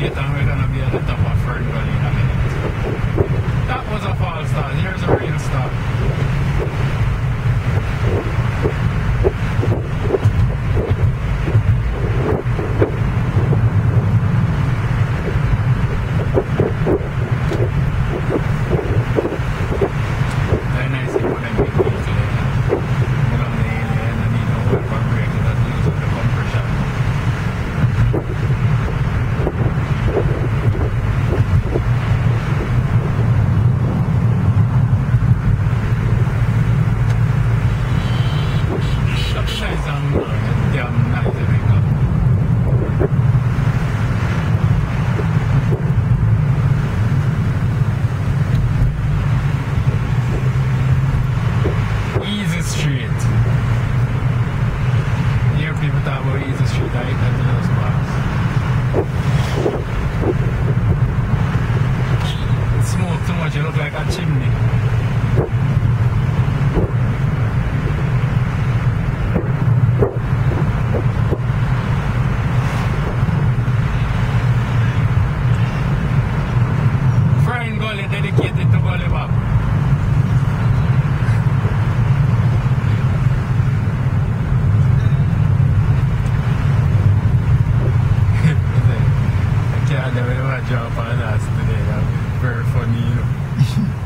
gate and we're gonna be at the top of Fern Gully in a minute. That was a false start. Here's a real start. Very nice to put them big wheels there. Put on the alien and you know where brake is that use of the compression. Damn nice Jamaica. Easy street. Hear people talk about easy street, I hate that in those parts. It smoke too much, you look like a chimney. Fern Gully dedicated to Gully Bob. I can't never drop on us today. That's very funny, you know.